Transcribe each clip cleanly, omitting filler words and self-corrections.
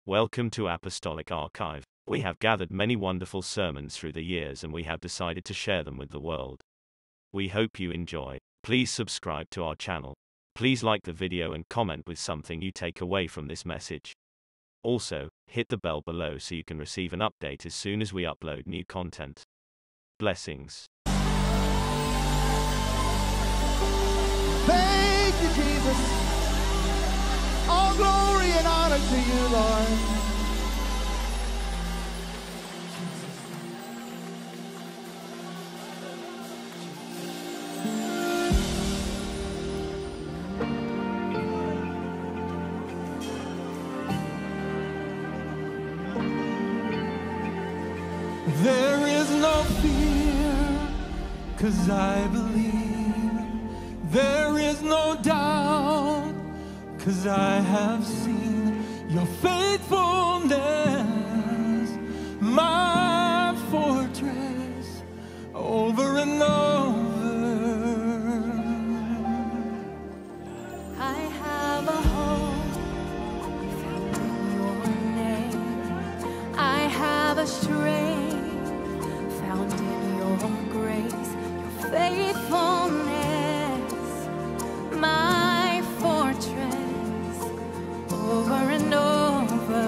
Welcome to Apostolic Archive. We have gathered many wonderful sermons through the years and we have decided to share them with the world. We hope you enjoy. Please subscribe to our channel. Please like the video and comment with something you take away from this message. Also, hit the bell below so you can receive an update as soon as we upload new content. Blessings. Thank you, Jesus. All glory and honor to you, Lord. There is no fear, 'cause I believe. There is no doubt, 'cause I have seen your faithfulness, my fortress, over and over. I have a hope found in your name. I have a strength found in your grace, your faithfulness, my fortress, over and over.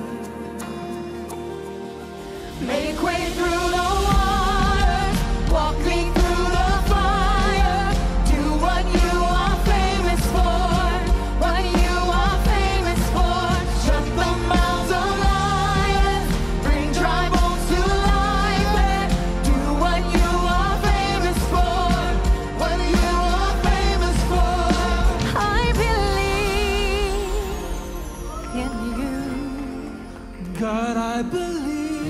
Make way through the water, walk me through the fire, do what you are famous for, what you are famous for. Shut the mouths of lions, bring dry bones to life, and do what you are famous for, what you are famous for. I believe in you. God, I believe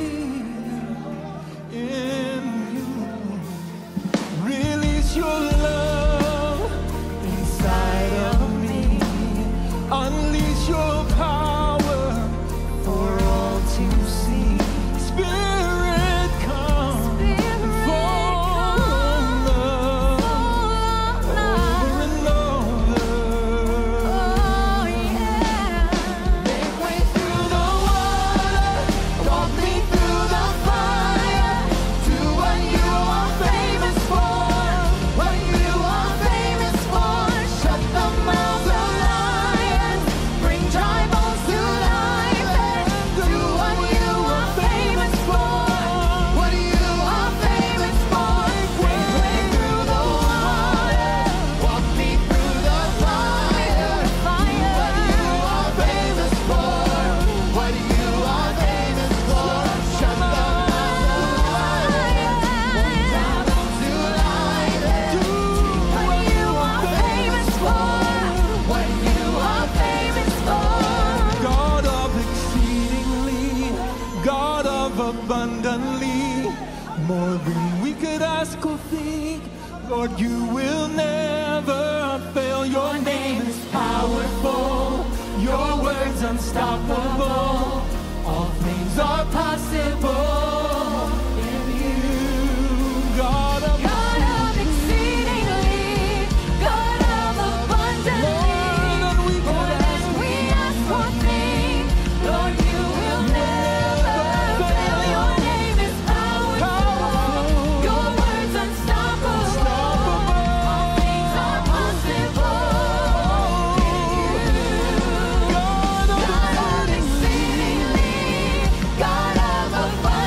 in you. Release your love inside of me. Unleash your power for all to see. Spirit, come and fall on us over and over. Oh yeah. Make way through the water, walk me through the fire, do what you are famous for, what you are famous for. Shut the mouths of lions, bring dry bones to life, and do what you are famous for, what you are famous for. Make way through the water, walk me through the fire, do what you are famous for, what you are famous for. Shut the mouths of lions, bring dry bones to life, and do what you are famous for, what you are famous for. God of exceedingly, God of abundantly, more than we could ask or think. Lord, you will never fail. Your name is powerful, your words unstoppable. All things are possible in you. God of God of exceedingly, God of abundantly, more than we ask or think. Lord, you will never fail. Your name is powerful, your words unstoppable. All things are possible in you. God of exceedingly, God of abundantly.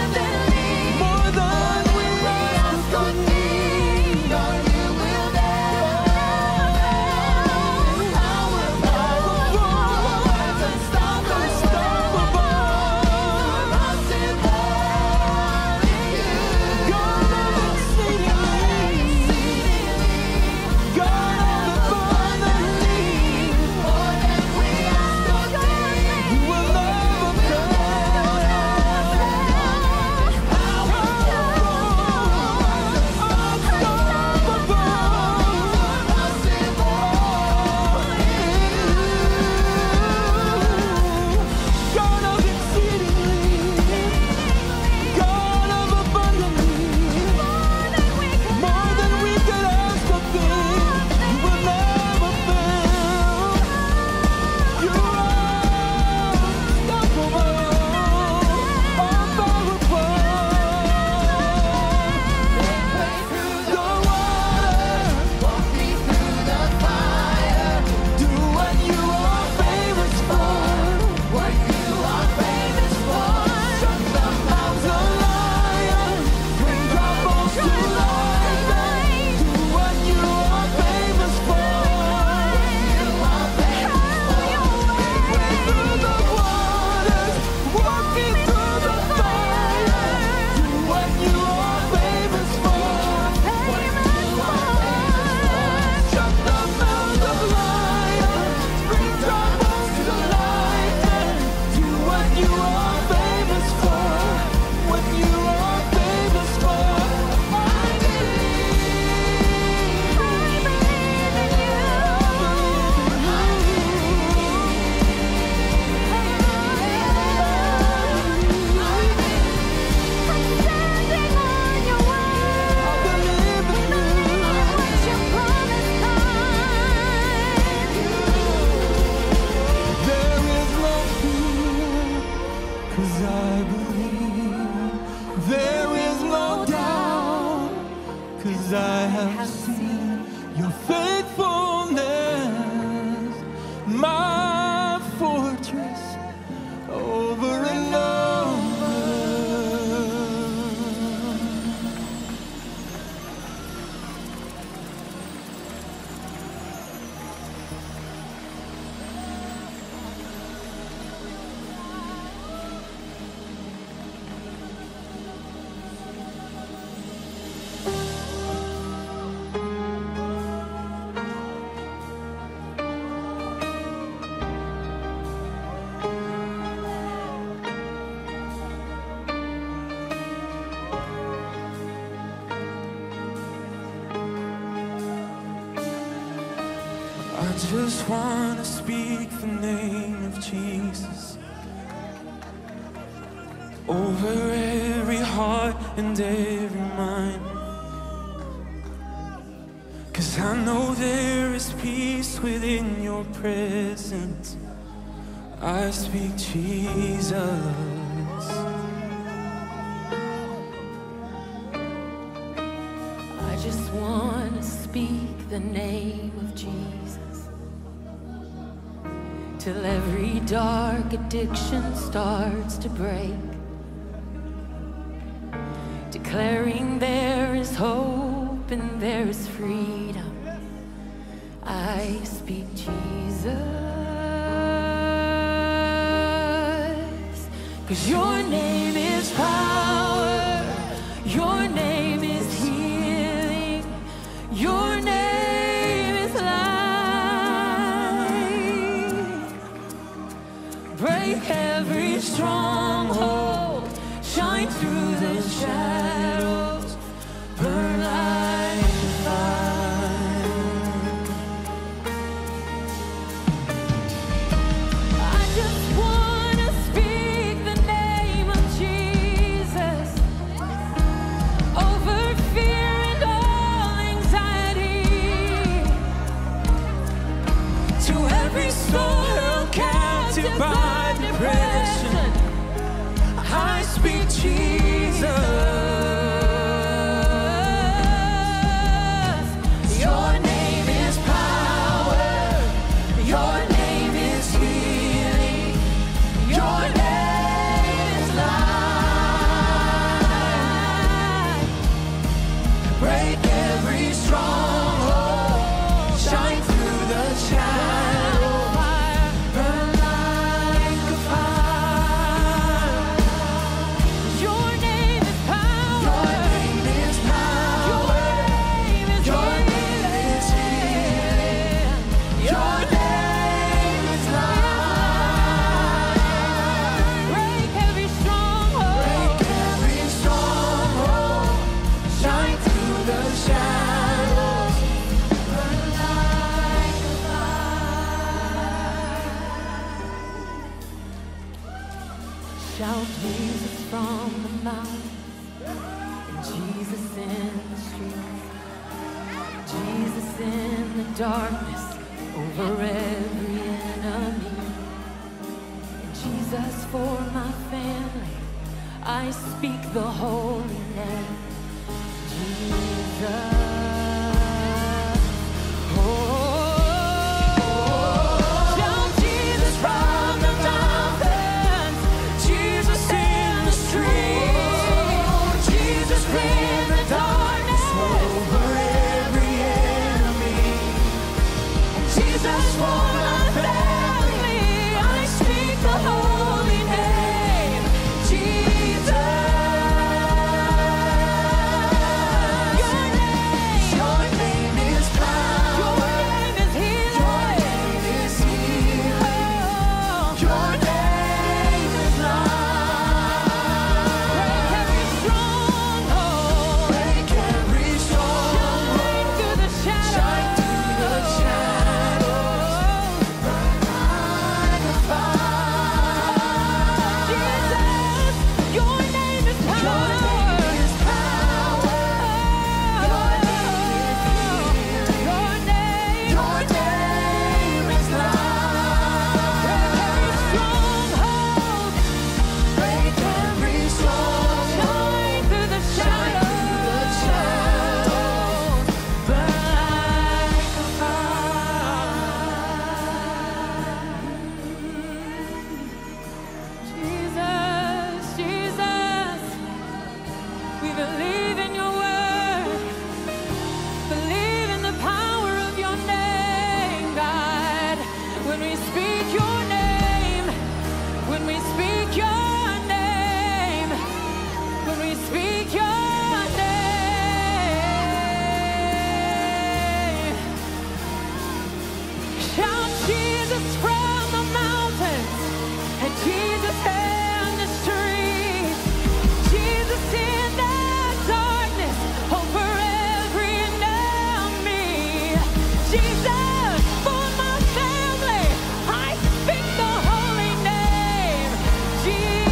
'cause I believe. There is no doubt, 'cause I have seen your faithfulness, my fortress over and over. I just want to speak the name of Jesus over every heart and every mind, 'cause I know there is peace within your presence. I speak Jesus. I just want to speak the name of Jesus till every dark addiction starts to break, declaring there is hope and there is freedom. I speak Jesus, 'cause your name is power, your name is healing, your name is life. Break every stronghold, shine through the shadows, burn like fire. I just want to speak the name of Jesus over fear and all anxiety, to every soul held captive by depression. I speak Jesus. Your name is power, your name is healing, your name is life. Break every stronghold, shine through the shadow, burn like a fire. Your name is power, your name is power, your name is healing, your name is life. Break every stronghold, shine through the shadows, burn like a fire. Shout Jesus from the mountains, and Jesus in the streets, Jesus in the darkness over every enemy, and Jesus for my family. I speak the holy name, Jesus. Shout Jesus from the mountains, Jesus in the streets, Jesus in the darkness over every enemy, Jesus for my family. I speak the holy name, Jesus. Your name your name, when we speak your name, shout Jesus from the mountains and Jesus in the streets, Jesus in the darkness over every enemy, Jesus for my family, I speak the holy name, Jesus.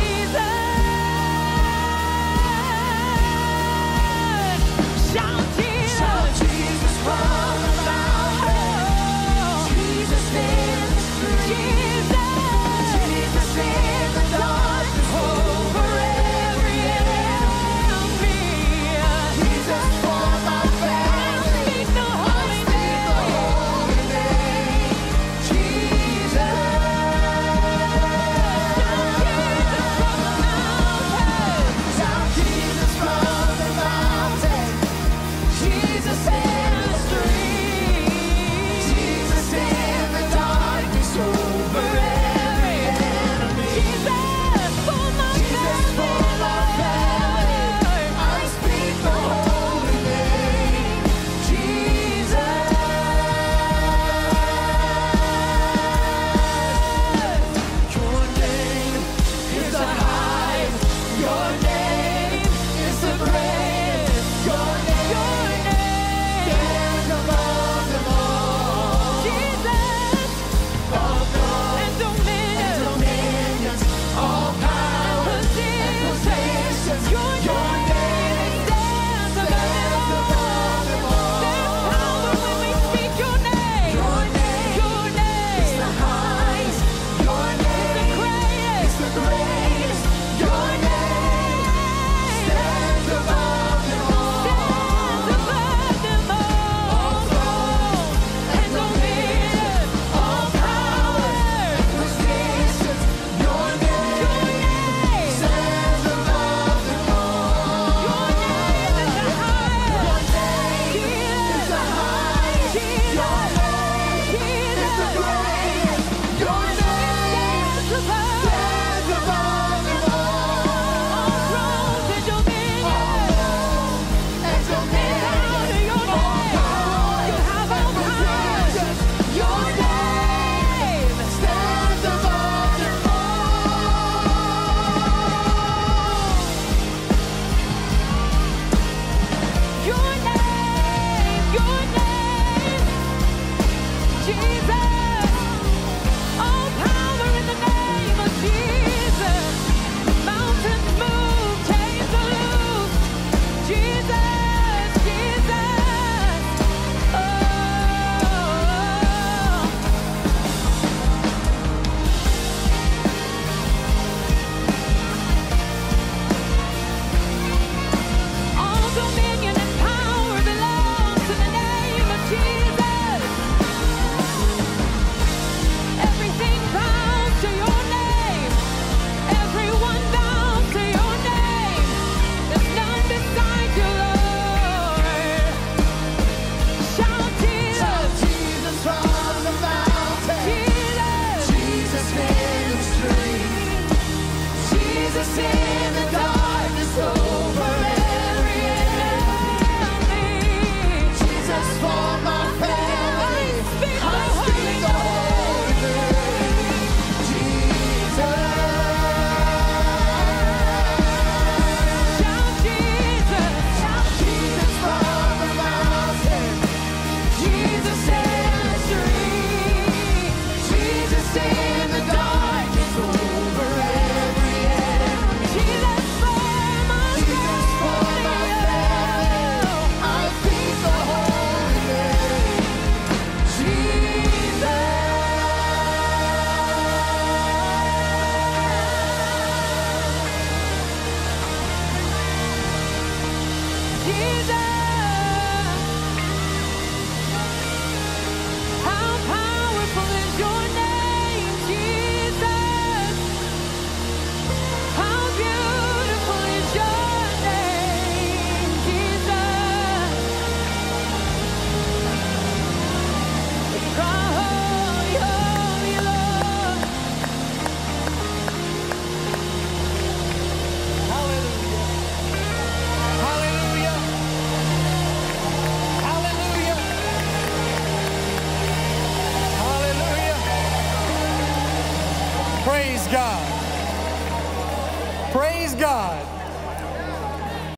Praise God.